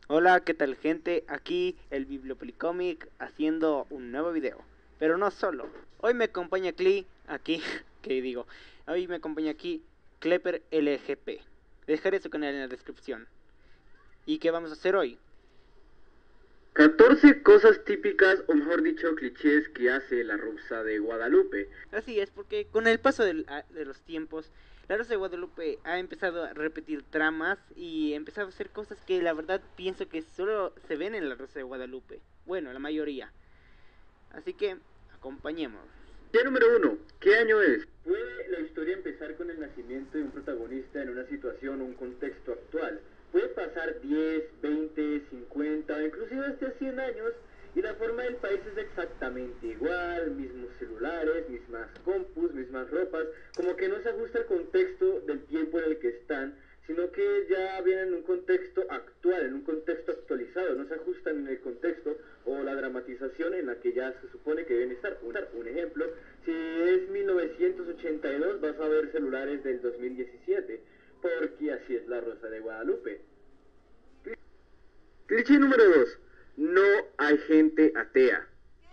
Hola, ¿qué tal gente? Aquí el Bibliopolicomic haciendo un nuevo video. Pero no solo. Hoy me acompaña aquí, ¿qué digo? Hoy me acompaña aquí Klepper LGP. Dejaré su canal en la descripción. ¿Y qué vamos a hacer hoy? 14 cosas típicas, o mejor dicho, clichés que hace la Rosa de Guadalupe. Así es, porque con el paso de los tiempos, la Rosa de Guadalupe ha empezado a repetir tramas y ha empezado a hacer cosas que la verdad pienso que solo se ven en la Rosa de Guadalupe. Bueno, la mayoría. Así que, acompañemos. Ya número 1, ¿qué año es? ¿Puede la historia empezar con el nacimiento de un protagonista en una situación o un contexto actual? Puede pasar 10, 20, 50 o inclusive hasta 100 años y la forma del país es exactamente igual, mismos celulares, mismas compus, mismas ropas, como que no se ajusta al contexto del tiempo en el que están, sino que ya vienen en un contexto actual, en un contexto actualizado, no se ajustan en el contexto o la dramatización en la que ya se supone que deben estar. Un ejemplo, si es 1982 vas a ver celulares del 2017, porque así es la Rosa de Guadalupe. Cliché número 2, no hay gente atea.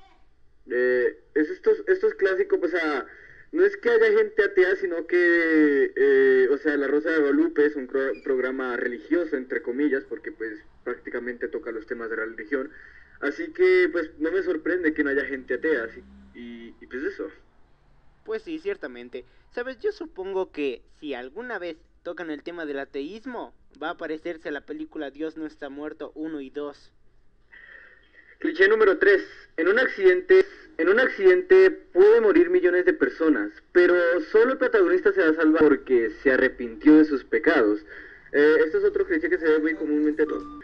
Esto es clásico, pues, no es que haya gente atea, sino que, La Rosa de Guadalupe es un programa religioso, entre comillas, porque pues prácticamente toca los temas de la religión. Así que, pues, no me sorprende que no haya gente atea, y pues eso. Pues sí, ciertamente. Sabes, yo supongo que si alguna vez tocan el tema del ateísmo, va a parecerse a la película Dios no está muerto 1 y 2. Cliché número 3. En un accidente puede morir millones de personas, pero solo el protagonista se va a salvar porque se arrepintió de sus pecados. Esto es otro cliché que se ve muy comúnmente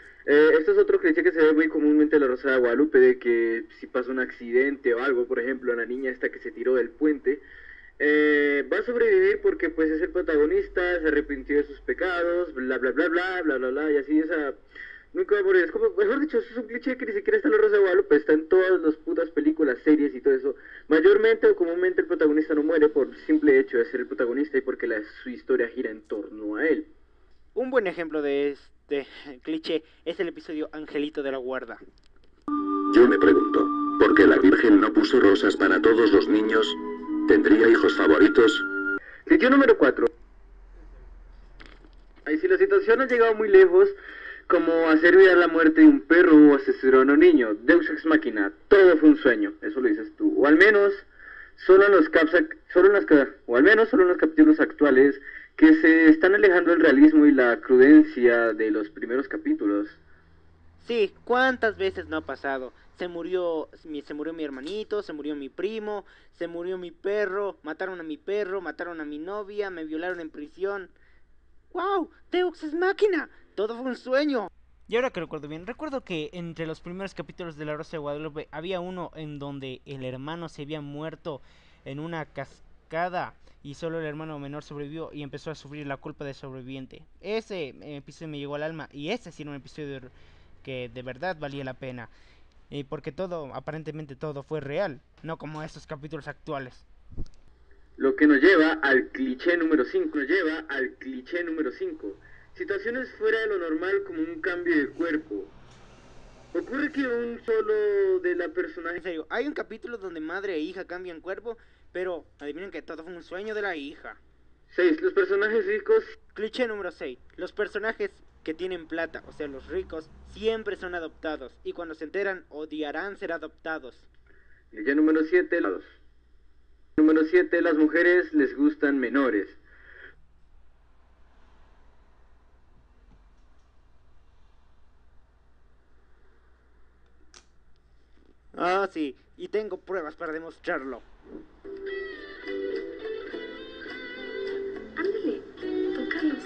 en la Rosa de Guadalupe, de que si pasa un accidente o algo, por ejemplo, la niña esta que se tiró del puente, va a sobrevivir porque pues es el protagonista, se arrepintió de sus pecados, bla bla bla bla bla bla bla, y así nunca va a morir. Es como, mejor dicho, eso es un cliché que ni siquiera está en la Rosa de Guadalupe, está en todas las putas películas, series y todo eso. Mayormente o comúnmente el protagonista no muere por simple hecho de ser el protagonista y porque su historia gira en torno a él. Un buen ejemplo de este cliché es el episodio Angelito de la Guarda. Yo me pregunto, ¿por qué la Virgen no puso rosas para todos los niños? ¿Tendría hijos favoritos? Cliché número 4. Ahí si la situación ha llegado muy lejos, como hacer vida la muerte de un perro o asesinar a un niño, Deus Ex Machina, todo fue un sueño, eso lo dices tú, o al menos solo en los capítulos actuales que se están alejando del realismo y la prudencia de los primeros capítulos. Sí, ¿cuántas veces no ha pasado? Se murió mi hermanito, se murió mi primo, se murió mi perro, mataron a mi novia, me violaron en prisión. ¡Wow! ¡Deus es máquina! Todo fue un sueño. Y ahora que recuerdo bien, recuerdo que entre los primeros capítulos de La Rosa de Guadalupe había uno en donde el hermano se había muerto en una cascada y solo el hermano menor sobrevivió y empezó a sufrir la culpa de sobreviviente. Ese episodio me llegó al alma y ese sí era un episodio que de verdad valía la pena. Porque aparentemente todo fue real, no como estos capítulos actuales. Lo que nos lleva al cliché número 5. Situaciones fuera de lo normal como un cambio de cuerpo. Ocurre que un solo de la personaje... En serio, hay un capítulo donde madre e hija cambian cuerpo, pero adivinen que todo fue un sueño de la hija. 6. Los personajes ricos. Cliché número 6. Los personajes que tienen plata, o sea, los ricos, siempre son adoptados. Y cuando se enteran, odiarán ser adoptados. Cliché número 7. Las mujeres les gustan menores. Ah, sí, y tengo pruebas para demostrarlo. Ándale, tócalos.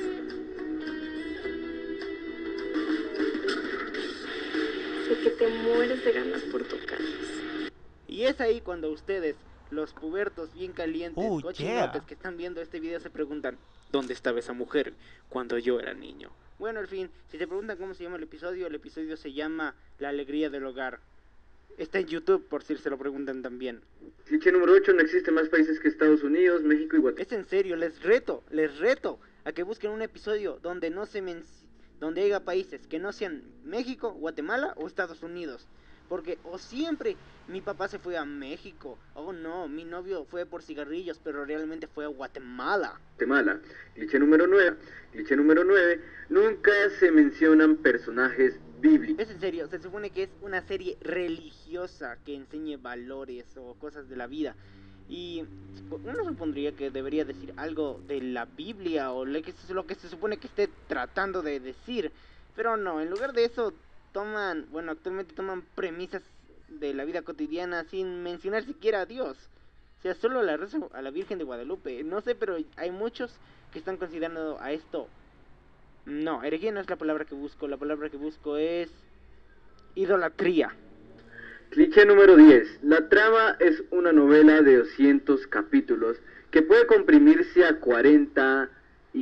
Sé que te mueres de ganas por tocarlos. Y es ahí cuando ustedes, los pubertos bien calientes, cochinotes que están viendo este video se preguntan, ¿dónde estaba esa mujer cuando yo era niño? Bueno, al fin, si se preguntan cómo se llama el episodio se llama La alegría del hogar. Está en YouTube por si se lo preguntan también. Cliché número 8. No existen más países que Estados Unidos, México y Guatemala. Es en serio, les reto a que busquen un episodio donde no se donde haya países que no sean México, Guatemala o Estados Unidos. Porque o siempre mi papá se fue a México, oh no, mi novio fue por cigarrillos, pero realmente fue a Guatemala. Guatemala. Cliché número 9. Cliché número 9. Nunca se mencionan personajes bíblicos. Es en serio, se supone que es una serie religiosa que enseñe valores o cosas de la vida. Y uno supondría que debería decir algo de la Biblia o lo que se supone que esté tratando de decir. Pero no, en lugar de eso actualmente toman premisas de la vida cotidiana sin mencionar siquiera a Dios. O sea, solo a la Virgen de Guadalupe. No sé, pero hay muchos que están considerando a esto. No, herejía no es la palabra que busco. La palabra que busco es idolatría. Cliché número 10. La trama es una novela de 200 capítulos que puede comprimirse a 40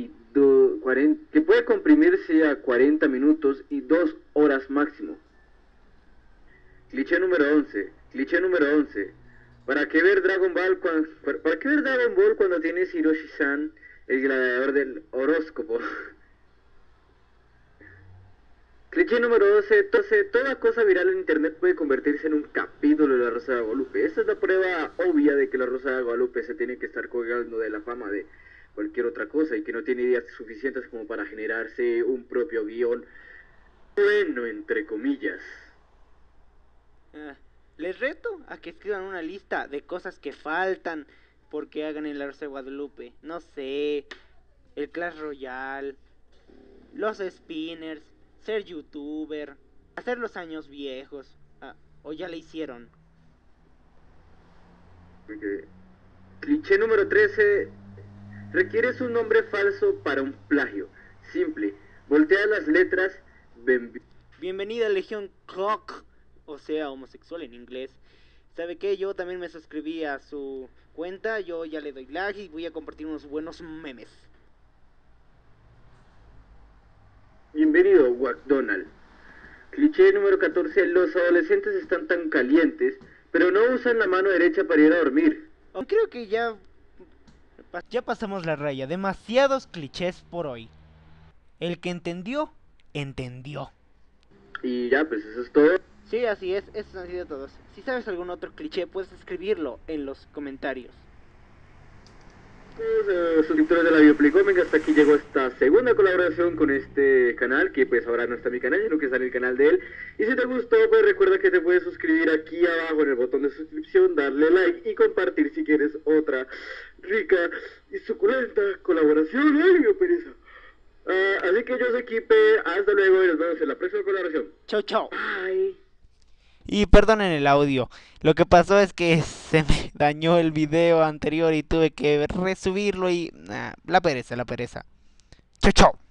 minutos y 2 horas máximo. Cliché número 11. Cliché número 11. ¿Para qué ver Dragon Ball cuando tienes Hiroshi-san, el gladiador del horóscopo? Cliché número 12. Toda cosa viral en internet puede convertirse en un capítulo de La Rosa de Guadalupe. Esta es la prueba obvia de que La Rosa de Guadalupe se tiene que estar colgando de la fama de cualquier otra cosa y que no tiene ideas suficientes como para generarse un propio guión bueno, entre comillas. Les reto a que escriban una lista de cosas que faltan porque hagan en La Rosa de Guadalupe. No sé, el Clash Royale, los spinners, ser youtuber, hacer los años viejos, o ya le hicieron. Okay. Cliché número 13. Requieres un nombre falso para un plagio. Simple. Voltea las letras. Bienvenida a Legión Clock, o sea, homosexual en inglés. ¿Sabe qué? Yo también me suscribí a su cuenta. Yo ya le doy like y voy a compartir unos buenos memes. Bienvenido, McDonald. Cliché número 14. Los adolescentes están tan calientes, pero no usan la mano derecha para ir a dormir. Creo que ya pasamos la raya. Demasiados clichés por hoy. El que entendió, entendió. Y ya, pues eso es todo. Sí, así es. Esos han sido todos. Si sabes algún otro cliché, puedes escribirlo en los comentarios. Suscriptores de la Bioplicómica, hasta aquí llegó esta segunda colaboración con este canal, que pues ahora no está mi canal, sino que sale el canal de él. Y si te gustó, pues recuerda que te puedes suscribir aquí abajo en el botón de suscripción, darle like y compartir si quieres otra rica y suculenta colaboración. ¡Ay, mi pereza! Así que yo soy Kipe, hasta luego y nos vemos en la próxima colaboración. Chau, chau. Bye. Y perdonen el audio, lo que pasó es que se me dañó el video anterior y tuve que resubirlo y... la pereza. Chau, chau.